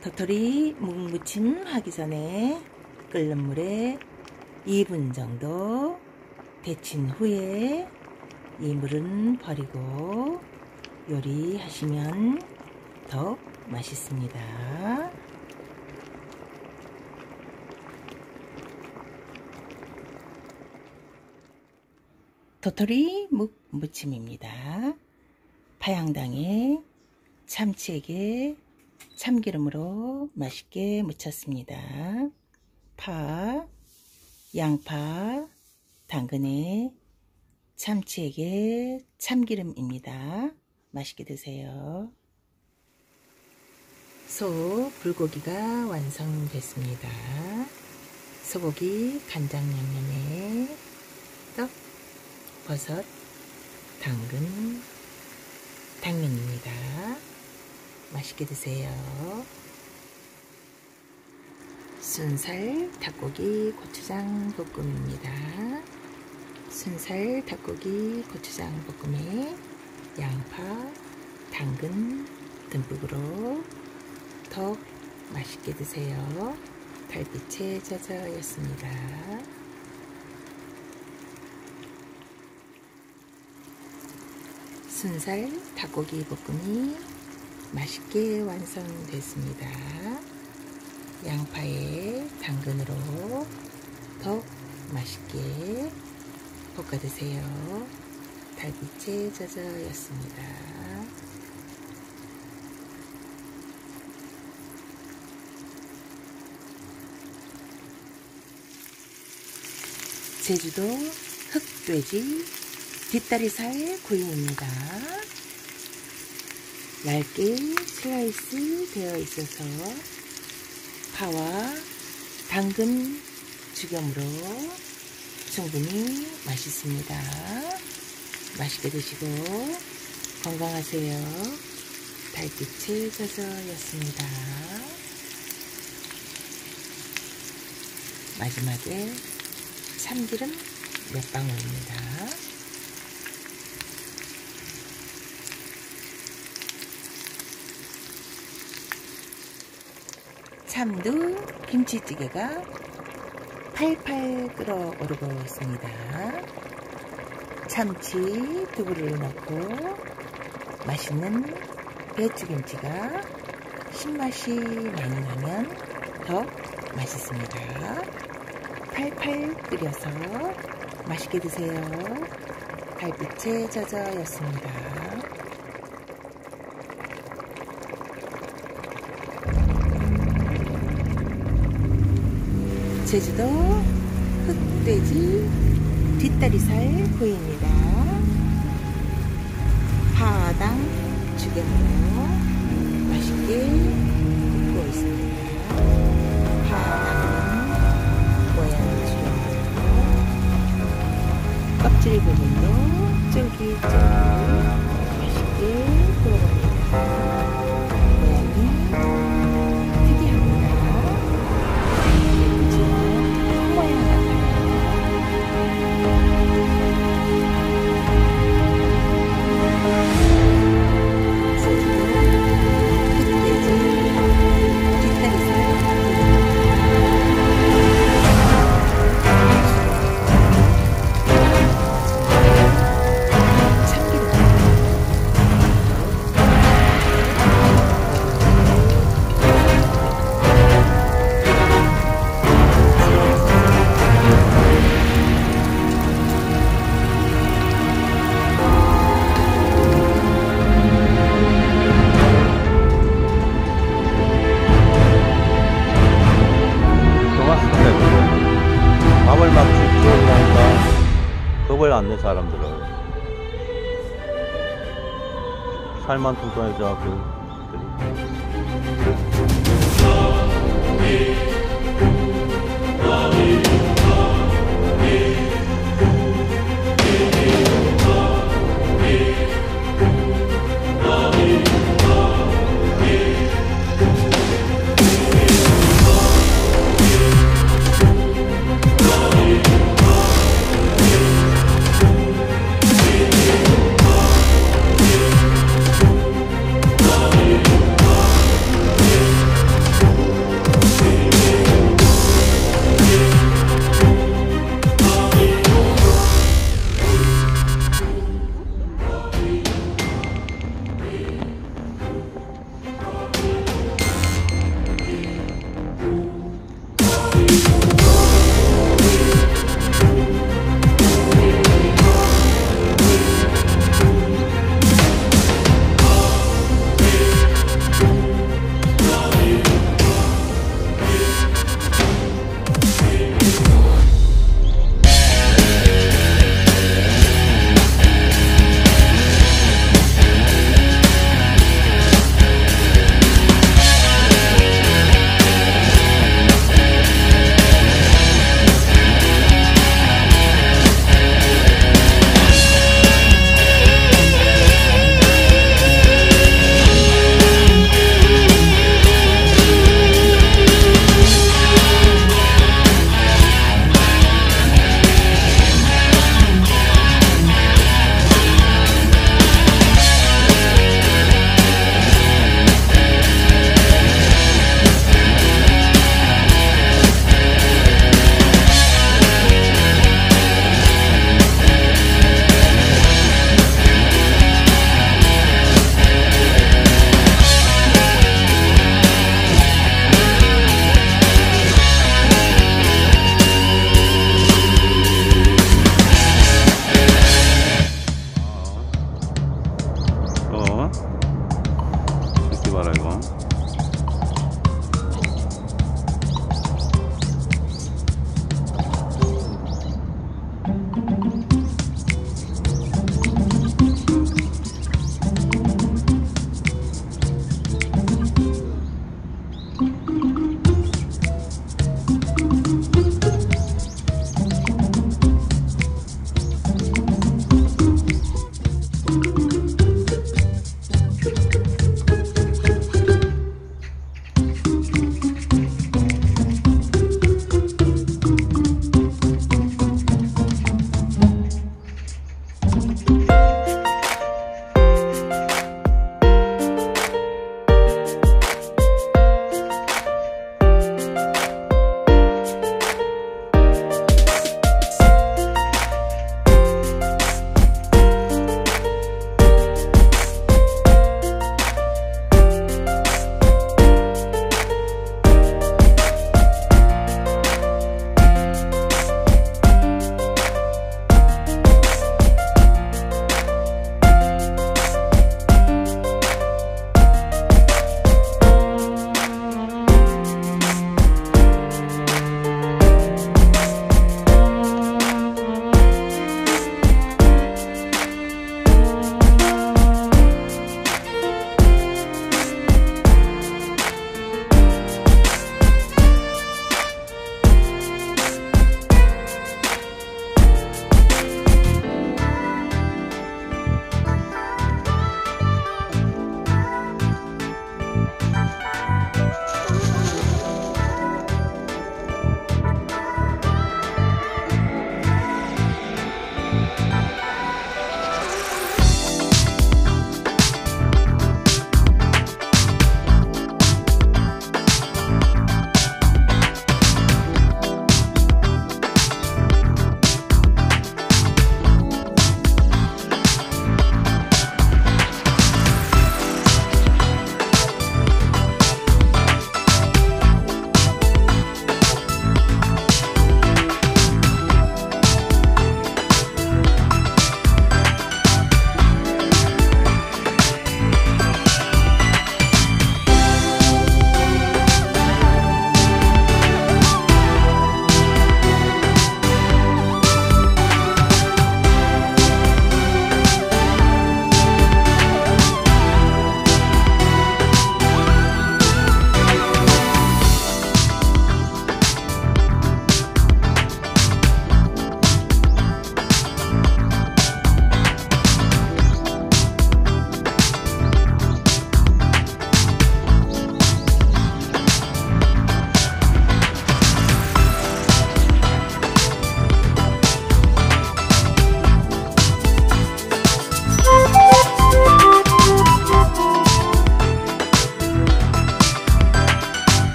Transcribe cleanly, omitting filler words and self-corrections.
도토리 묵무침 하기 전에 끓는 물에 2분 정도 데친 후에 이 물은 버리고 요리하시면 더욱 맛있습니다. 도토리 묵무침입니다. 파양당에 참치에게 참기름으로 맛있게 무쳤습니다. 파, 양파, 당근에 참치에게 참기름입니다. 맛있게 드세요. 소 불고기가 완성됐습니다. 소고기 간장 양념에 떡, 버섯, 당근, 당면입니다. 맛있게 드세요. 순살 닭고기 고추장 볶음입니다. 순살 닭고기 고추장 볶음에 양파, 당근 듬뿍으로 더욱 맛있게 드세요. 달빛에 젖어였습니다. 순살 닭고기 볶음이 맛있게 완성됐습니다. 양파에 당근으로 더욱 맛있게 볶아 드세요. 달빛에 젖어였습니다. 제주도 흑돼지 뒷다리살 구이입니다. 얇게 슬라이스 되어 있어서 파와 당근 죽염으로 충분히 맛있습니다. 맛있게 드시고 건강하세요. 달빛에 젖어였습니다. 마지막에 참기름 몇 방울입니다. 참두 김치찌개가 팔팔 끓어오르고 있습니다. 참치 두부를 넣고 맛있는 배추김치가 신맛이 많이 나면 더 맛있습니다. 팔팔 끓여서 맛있게 드세요. 달빛에 젖어였습니다. 제주도 흑돼지 뒷다리살 구이입니다. 파당 죽염으로 맛있게 굽고 있습니다. 파당 모양 죽염으로 껍질 부분도 쫄깃쫄깃 맛있게 구워갑니다. 밥을 막 주고 나니까 겁을 안 내 사람들은 살만 뚱뚱해져 그